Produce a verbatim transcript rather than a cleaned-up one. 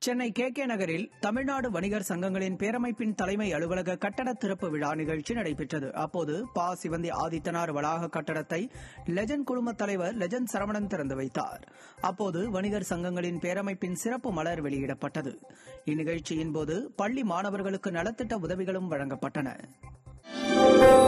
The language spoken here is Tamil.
சென்னை கே கே நகரில் தமிழ்நாடு வணிகர் சங்கங்களின் பேரமைப்பின் தலைமை அலுவலக கட்டட திறப்பு விழா நிகழ்ச்சி நடைபெற்றது. அப்போது ப சிவந்தி ஆதித்தனார் வளாக கட்டடத்தை லெஜண்ட் குழும தலைவர் லெஜண்ட் சரவணன் திறந்து வைத்தார். அப்போது வணிகர் சங்கங்களின் பேரமைப்பின் சிறப்பு மலர் வெளியிடப்பட்டது. இந்நிகழ்ச்சியின் போது பள்ளி மாணவர்களுக்கு நலத்திட்ட உதவிகளும் வழங்கப்பட்டன.